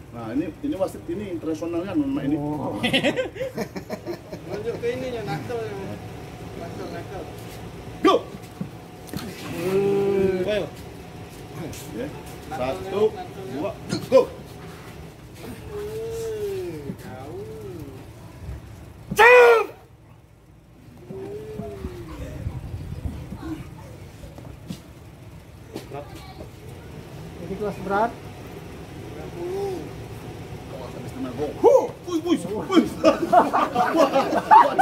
Nah, ini wasit ini internasional kan ini. Oh. Lanjut ke ininya nakal. Nakal. Go. Ayo. Ya. 1, 2, go. Jump. Ini kelas berat. 30. Wih, wih, wih.